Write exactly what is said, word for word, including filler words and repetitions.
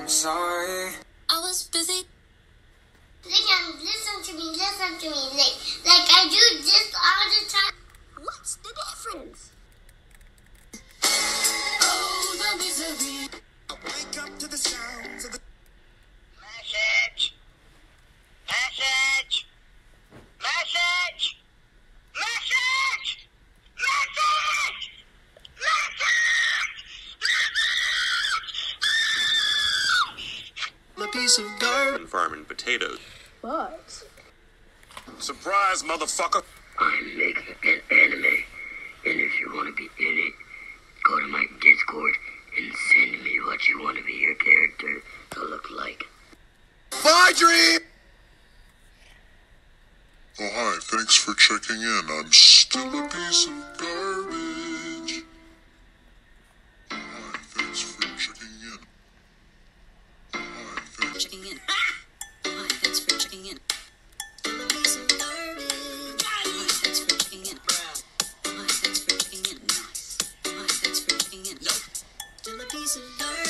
I'm sorry. I was busy. Leon, listen to me, listen to me. Like, like I do this all the time. What's the difference? Oh, the misery. I wake up to the sounds of the Message! Message! Message! Message! Message! a piece of garbage. And farming potatoes. What? Surprise, motherfucker. I'm making an anime, and if you want to be in it, go to my Discord and send me what you want to be your character to look like. Bye, Dream! Oh, hi, thanks for checking in. I'm still a piece of garbage. Oh, hi, thanks for checking in. Oh, hi, thanks. Checking in. Ah! Oh, hi, thanks for checking in. Still a piece of garbage. Oh, hi, thanks for checking in. Oh, hi, thanks for checking in. Nice. Oh, hi, thanks for checking in. Nope. Still a piece of garbage.